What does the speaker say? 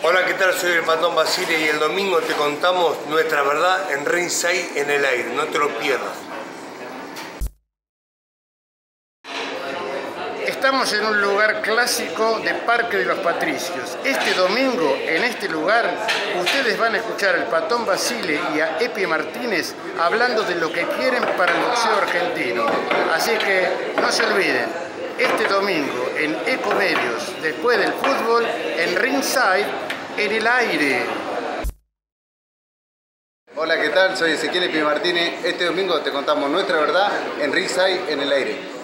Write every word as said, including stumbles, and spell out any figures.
Hola, ¿qué tal? Soy el Patón Basile y el domingo te contamos nuestra verdad en Ringside en el aire. No te lo pierdas. Estamos en un lugar clásico de Parque de los Patricios. Este domingo, en este lugar, ustedes van a escuchar al Patón Basile y a Epi Martínez hablando de lo que quieren para el boxeo argentino. Así que no se olviden, este domingo en Ecomedios, después del fútbol, en Ringside, en el aire. Hola, ¿qué tal? Soy Ezequiel Epi Martínez. Este domingo te contamos nuestra verdad en Ringside en el aire.